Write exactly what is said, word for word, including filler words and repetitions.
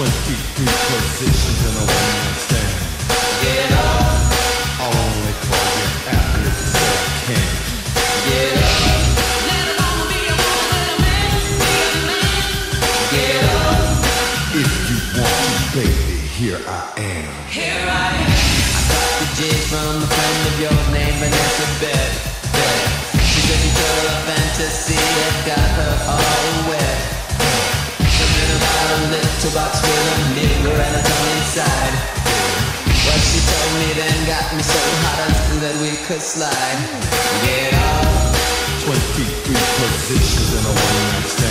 twenty-three positions in a one-night stand. Get up, I'll only call you after you say I can. get up. Let a woman be a woman, let a man be a man. Get up, If you want to, baby, here I am. here I am. I got the J from a friend of yours named Vanessa Beth. Beth. She said you told her fantasy that got her all wet. Something about a little box with a mirror and a tongue inside. What she told me then got me so hot that we could slide. Get up, twenty-three positions in a one-night stand.